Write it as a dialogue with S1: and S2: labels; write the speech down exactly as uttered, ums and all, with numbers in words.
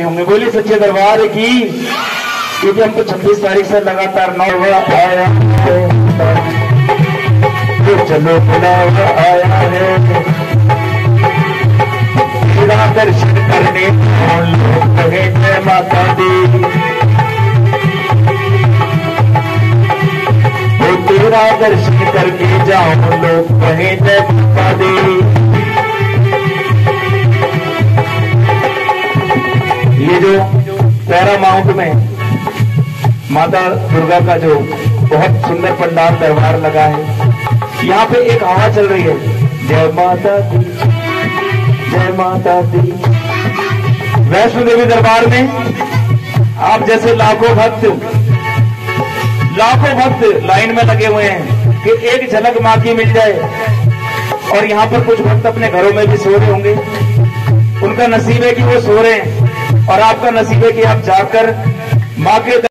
S1: होंगे। बोली सच्चे दरबार की, क्योंकि हमको छब्बीस तारीख से लगातार नौ आया है, तो चलो बुलावा आया है तेरा दर्शन करने लोग कहे जय माता दी, वो तेरा दर्शन करके जाओ लोग कहे जय माता दी। ये जो पैरामाउंट में माता दुर्गा का जो बहुत सुंदर पंडाल दरबार लगा है, यहाँ पे एक हवा चल रही है, जय माता दी जय माता दी। वैष्णो देवी दरबार में आप जैसे लाखों भक्त लाखों भक्त लाइन में लगे हुए हैं कि एक झलक मां की मिल जाए, और यहाँ पर कुछ भक्त अपने घरों में भी सो रहे होंगे, उनका नसीब है कि वो सो रहे हैं, और आपका नसीब है कि आप जाकर मां के